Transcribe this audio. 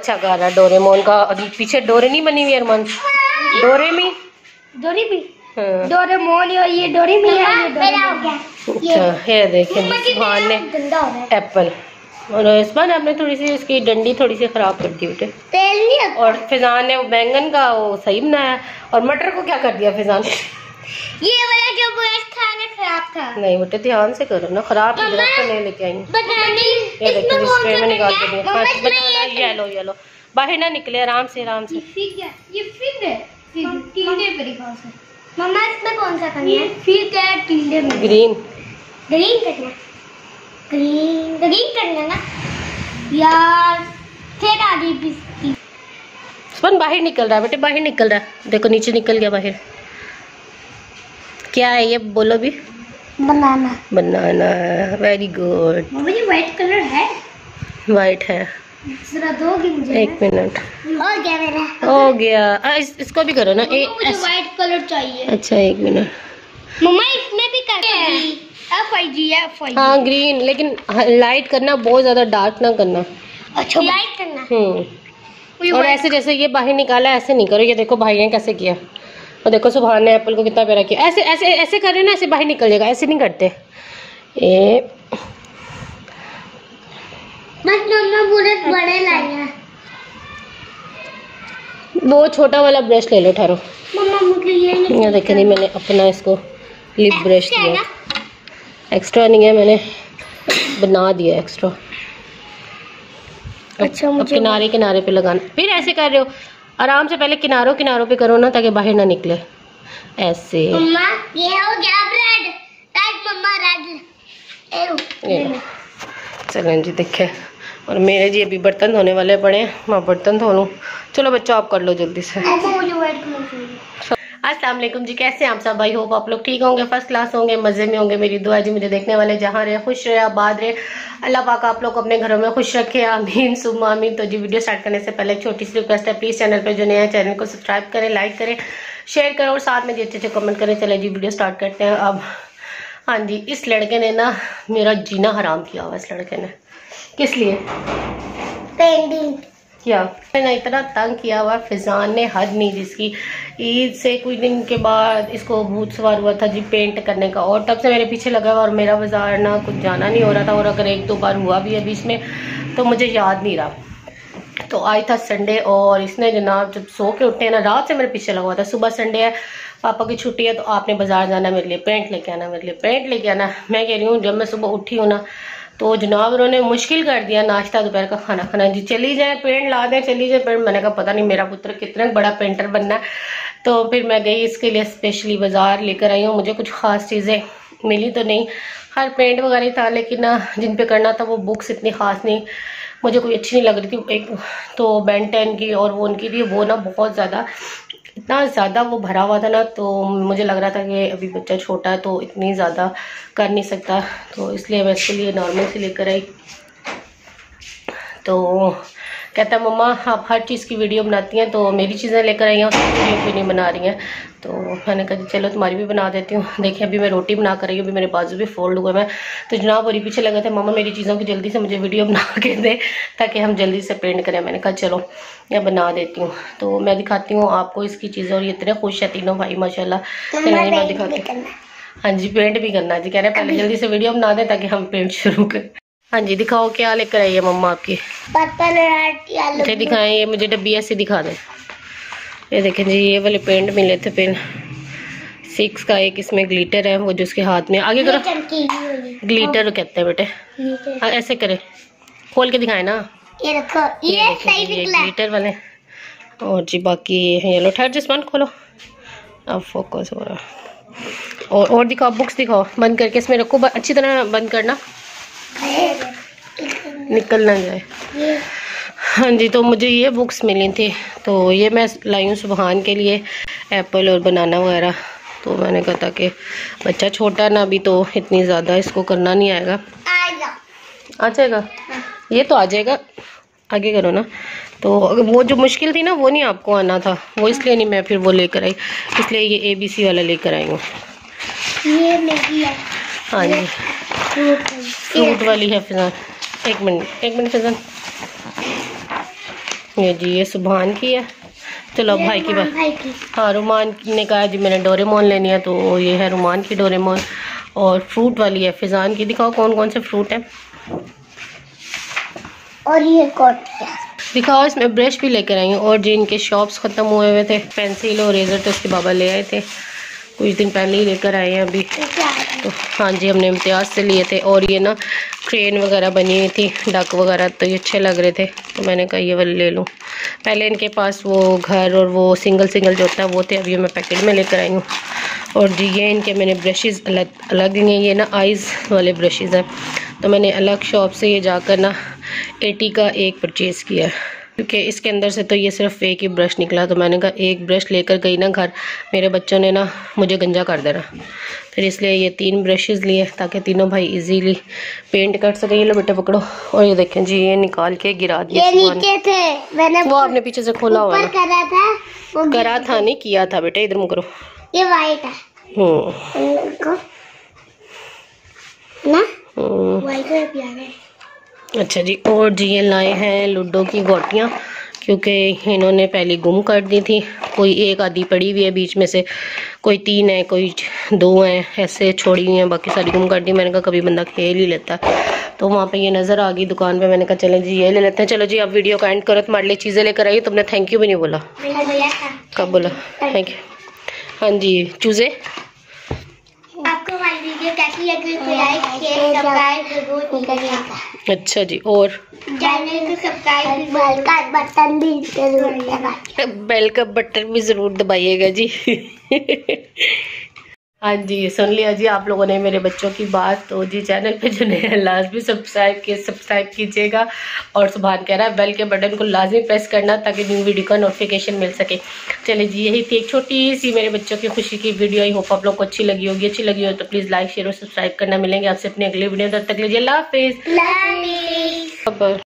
अच्छा गा रहा डोरेमोन का, और पीछे डोरे नहीं बनी हुई अरमान, डोरेमी हाँ। डोरेमोन और ये डोरेमी है, अच्छा ये देखें सुभान ने एप्पल, और इस बार आपने थोड़ी सी इसकी डंडी थोड़ी सी खराब कर दी बेटे, तेल नहीं आता। और फिजान ने बैंगन का वो सही बनाया, और मटर को क्या कर दिया फिजान? ये वाला जो ब्रश था ना खराब था। नहीं बेटे ध्यान से करो ना, खराब दरख्त तो नहीं लेके आई। ये देखो इस ट्रे में निकाल के दिया। हाँ बनाना, ये लो ये लो, बाहर ना निकले, आराम से आराम से। ये फिग है, टिंडे पे दिखाओ सर। मम्मा इसमें कौन सा करना है? फिग है टिंडे में। ग्रीन करना, ग्रीन करना ना यार, फिर आगे भी स्पन बाहर निकल रहा है बेटे, बाहर निकल रहा है, देखो नीचे निकल गया बाहर। क्या है ये बोलो भी? बनाना। बनाना, वेरी गुड। मम्मा ये व्हाइट कलर है? व्हाइट है। जरा दोगी मुझे? एक मिनट, हो गया मेरा, हो गया। इसको भी करो ना, मुझे व्हाइट कलर चाहिए। अच्छा एक मिनट मम्मा इसमें भी करना है FIG। हाँ ग्रीन, लेकिन लाइट करना, बहुत ज्यादा डार्क ना करना। अच्छा लाइट करना। और ऐसे जैसे ये बाहर निकाला ऐसे नहीं करो, ये देखो भाई ने कैसे किया, और देखो सुभान ने एप्पल को कितना प्यारा किया। ऐसे ऐसे ऐसे कर रहे ना, ऐसे बाहर निकल जाएगा, ऐसे नहीं करते ये। बस मम्मा पूरे बड़े लाए हैं। वो छोटा वाला ब्रश ले लो, ठहरो। मम्मा मुझे ये नहीं, ये देखे नहीं, मैंने अपना इसको लिप ब्रश दिया, एक्स्ट्रा नहीं है, मैंने बना दिया एक्स्ट्रा। अच्छा अब मुझे किनारे किनारे पे लगाना, फिर ऐसे कर रहे हो आराम से, पहले किनारों किनारों पे करो ना, ताकि बाहर ना निकले ऐसे। मम्मा ये हो गया रेड, मम्मा रेड। चलें जी देखे, और मेरे जी अभी बर्तन धोने वाले पड़े हैं, मैं बर्तन धो लूँ। चलो बच्चों आप कर लो जल्दी से। मुझे व्हाइट कलर चाहिए। अस्सलाम वालेकुम जी, कैसे हैं आप सब? भाई होप आप लोग ठीक होंगे, फर्स्ट क्लास होंगे, मजे में होंगे। मेरी दुआ जी मुझे देखने वाले जहाँ रहे खुश रहे, आबाद रहे, अल्लाह पाक आप लोग अपने घरों में खुश रखे, आमीन सुम्मा आमीन। तो जी वीडियो स्टार्ट करने से पहले एक छोटी सी रिक्वेस्ट है, प्लीज चैनल पे जो नया है चैनल को सब्सक्राइब करें, लाइक करें, शेयर करें, और साथ में अच्छे अच्छे कमेंट करें। चले जी वीडियो स्टार्ट करते हैं अब। हाँ जी, इस लड़के ने ना मेरा जीना हराम किया हुआ, इस लड़के ने। किस लिए? पेंटिंग क्या मैंने इतना तंग किया हुआ, फिजान ने हद नहीं जिसकी। ईद से कुछ दिन के बाद इसको भूत सवार हुआ था जी पेंट करने का, और तब से मेरे पीछे लगा हुआ, और मेरा बाजार ना कुछ जाना नहीं हो रहा था, और अगर एक दो बार हुआ भी है बीच में तो मुझे याद नहीं रहा। तो आज था संडे, और इसने जनाब जब सो के उठे ना, रात से मेरे पीछे लगा हुआ था। सुबह संडे है, पापा की छुट्टी है, तो आपने बाजार जाना, मेरे लिए पेंट लेके आना, मेरे लिए पेंट लेके आना। मैं कह रही हूँ जब मैं सुबह उठी हूँ ना, तो जनाब उन्होंने मुश्किल कर दिया नाश्ता दोपहर का खाना खाना। जी चली जाए पेंट ला दें, चली जाए पेंट। मैंने कहा पता नहीं मेरा पुत्र कितना बड़ा पेंटर बनना है। तो फिर मैं गई इसके लिए स्पेशली बाजार, लेकर आई हूँ। मुझे कुछ खास चीज़ें मिली तो नहीं, हर पेंट वगैरह था, लेकिन ना जिन पे करना था वो बुक्स इतनी खास नहीं, मुझे कोई अच्छी नहीं लग रही थी। एक तो बेन 10 की और वो उनकी थी, वो ना बहुत ज़्यादा, इतना ज़्यादा वो भरा हुआ था ना, तो मुझे लग रहा था कि अभी बच्चा छोटा है तो इतनी ज़्यादा कर नहीं सकता, तो इसलिए मैं इसके लिए नॉर्मल से लेकर आई। तो कहता है मम्मा आप हर चीज़ की वीडियो बनाती हैं, तो मेरी चीज़ें लेकर आई हैं, उसकी वीडियो क्यों नहीं बना रही हैं? तो मैंने कहा चलो तुम्हारी भी बना देती हूँ। देखिए अभी मैं रोटी बना कर रही हूँ, अभी मेरे बाजू भी फोल्ड हुए हैं। तो जनाब और पीछे लगे थे मम्मा मेरी चीज़ों की जल्दी से मुझे वीडियो बना के दे, ताकि हम जल्दी से पेंट करें। मैंने कहा चलो मैं बना देती हूँ। तो मैं दिखाती हूँ आपको इसकी चीज़ें, और ये इतने खुश है तीनों भाई माशाल्लाह। चलिए मैं दिखाती हूँ। हाँ जी पेंट भी करना है जी, कह रहे हैं पहले जल्दी से वीडियो बना दें ताकि हम पेंट शुरू करें। हाँ जी दिखाओ क्या लेकर आई है मम्मा आपकी? मुझे दिखाएं, ये मुझे डब्बी ऐसे दिखा दें। ये देखें जी, ये वाले पेंट मिले थे पेन 6 का, एक इसमें ग्लिटर है, वो जो उसके हाथ में आगे करो, ग्लिटर कहते हैं बेटे। हाँ ऐसे करे, खोल के दिखाए ना, ये रखो, ये सही निकला ग्लिटर वाले। और जी बाकी ये है येलो। ठहर जिसमान खोलो, अब फोकस हो रहा। और दिखाओ, बुक्स दिखाओ बंद करके, इसमें रखो, अच्छी तरह बंद करना, निकल ना जाए। हाँ जी, तो मुझे ये बुक्स मिली थी, तो ये मैं लाई हूँ सुबहान के लिए, एप्पल और बनाना वगैरह। तो मैंने कहा था कि बच्चा छोटा ना अभी, तो इतनी ज़्यादा इसको करना नहीं आएगा। आ जाएगा, ये तो आ जाएगा, आगे करो ना। तो वो जो मुश्किल थी ना वो नहीं आपको आना था, वो इसलिए नहीं मैं फिर वो लेकर आई, इसलिए ये ABC वाला लेकर आई हूँ। ये मैगी है। हाँ जी फ्रूट वाली है फिजान। एक मिनट फिजान, ये जी ये सुभान की है। चलो भाई की बात। हाँ रुमान ने कहा जी मैंने डोरेमोन लेनी है, तो ये है रुमान की डोरेमोन। और फ्रूट वाली है फिजान की। दिखाओ कौन कौन से फ्रूट हैं। और ये कोट दिखाओ। इसमें ब्रश भी लेकर आई हूँ। और जी इनके शॉप्स ख़त्म हुए हुए थे, पेंसिल और रेजर तो उसके बाबा ले आए थे, कुछ दिन पहले ही लेकर आए हैं अभी। तो हाँ जी हमने इम्तियाज़ से लिए थे। और ये ना ट्रेन वगैरह बनी हुई थी, डक वगैरह, तो ये अच्छे लग रहे थे, तो मैंने कहा ये वाले ले लूँ। पहले इनके पास वो घर और वो सिंगल सिंगल जो होता है वो थे, अभी मैं पैकेट में लेकर आई हूँ। और जी ये इनके मैंने ब्रशेज़ अलग हैं। ये ना आइज़ वाले ब्रशेज़ हैं, तो मैंने अलग शॉप से ये जाकर ना 80 का एक परचेज़ किया, क्योंकि इसके अंदर से तो ये सिर्फ एक ही ब्रश निकला। तो मैंने कहा एक ब्रश लेकर गई ना घर, मेरे बच्चों ने ना मुझे गंजा कर देना, फिर इसलिए ये 3 ब्रशेज़ लिए ताकि तीनों भाई इजीली पेंट कर सकें। ये लो बेटे पकड़ो। और ये देखें जी ये निकाल के गिरा दिया। ये नीचे थे, मैंने वो आपने पीछे से खोला हुआ करा था नहीं किया था बेटे, इधर मुँह करो। ये वाइट है ना, वाइट है प्यारा है। अच्छा जी। और जी ये लाए हैं लूडो की गोटियाँ, क्योंकि इन्होंने पहले गुम कर दी थी। कोई एक आधी पड़ी हुई है बीच में से, कोई 3 है, कोई 2 हैं, ऐसे छोड़ी हुई हैं, बाकी सारी गुम कर दी। मैंने कहा कभी बंदा खेल ही लेता है, तो वहाँ पे ये नज़र आ गई दुकान पे। मैंने कहा चलें जी ये ले लेते हैं। चलो जी अब वीडियो का एंड करो। तुम्हारे लिए चीज़ें लेकर आई, तुमने थैंक यू भी नहीं बोला। कब बोला थैंक यू? हाँ जी चूज़े। आपको हमारी वीडियो कैसी लगी तो लाइक शेयर सब्सक्राइब जरूर करिएगा। अच्छा जी। और चैनल को सब्सक्राइब बेल का बटन भी जरूर दबाइएगा। बेल का बटन भी ज़रूर दबाइएगा जी। हाँ जी सुन लिया जी आप लोगों ने मेरे बच्चों की बात। तो जी चैनल पे जो नया लाजमी सब्सक्राइब कीजिएगा। और सुभान कह रहा है बेल के बटन को लाजमी प्रेस करना ताकि न्यू वीडियो का नोटिफिकेशन मिल सके। चलिए जी यही थी एक छोटी सी मेरे बच्चों की खुशी की वीडियो। आई होप आप लोग को अच्छी लगी होगी। अच्छी लगी हो तो प्लीज़ लाइक शेयर और सब्सक्राइब करना। मिलेंगे आपसे अपनी अगली वीडियो। तब तक लीजिए अल्लाह हाफिज़।